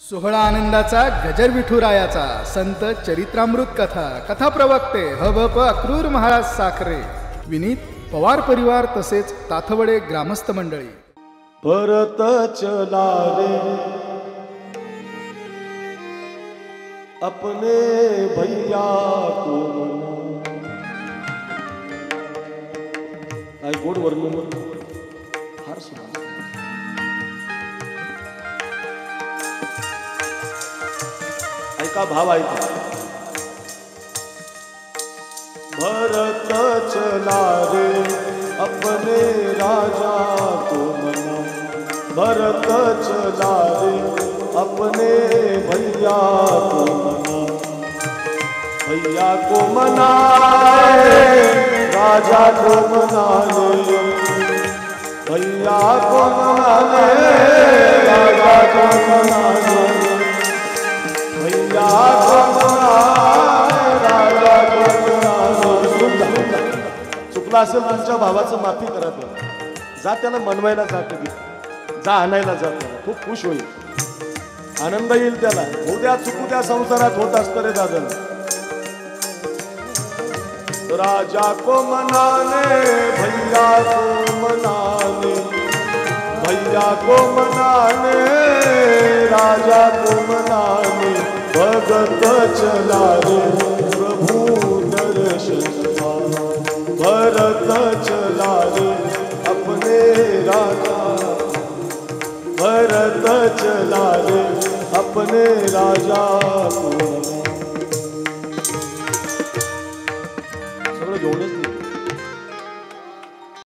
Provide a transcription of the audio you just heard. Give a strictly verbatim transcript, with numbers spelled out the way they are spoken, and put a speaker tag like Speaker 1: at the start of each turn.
Speaker 1: सोहळा आनंदाचा गजर विठुरायाचा संत चरित्रामृत कथा कथा प्रवक्ते ह भ प अक्रूर महाराज साखरे विनीत पवार परिवार तसेच ताथवडे ग्रामस्थ मंडळी।
Speaker 2: परत चला रे अपने भैया को आई गोड वर्णन फार सुंदर। ऐका भाव ऐका। भरत चला रे अपने राजा को मना, भरत चला रे अपने भैया को मना, भैया को मनाए राजा को मना ले, भैया को मना ले राजा को मना ले, भैया को मनाए राजा को मना ले। चुकला असेल तुमच्या भावाचं माफी करा। जा त्याला मनवायला जा, कधी जा आणायला जा, खूप खुश होईल, आनंद येईल त्याला। उद्या चुकू त्या संसारात होत असतं रे दादा। राजा को मनाने भैया को मनाने, भैया को मनाने राजा को मनाने, भगत चला रे प्रभु दर्शन पाने, भरत चला रे अपने राजा, भरत चला रे अपने राजा को